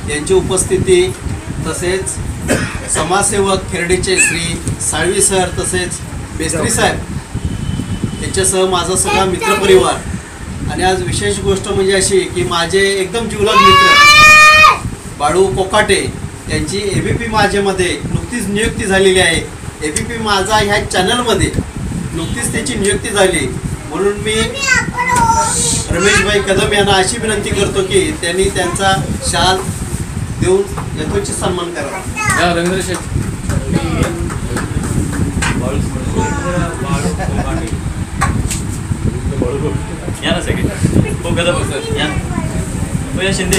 यांची उपस्थिती, तसेच समाजसेवक खेरडीचे श्री साळवी सर, तसेच बेस्त्री साहेब यांच्यासह माझा सगळा मित्रपरिवार। आणि आज विशेष गोष्ट म्हणजे अशी की माझे एकदम जिवलग मित्र बाळू कोकाटे यांची ABP माझेमध्ये नुकतीच नियुक्ती झालेली आहे। ABP माझा ह्या चॅनलमध्ये नुकतीच त्याची नियुक्ती झाली, म्हणून मी रमेशभाई कदम यांना अशी विनंती करतो की त्यांनी त्यांचा शाल देऊन यथोचित सन्मान करावा। या ना सगळे हो कदम या हो या शिंदे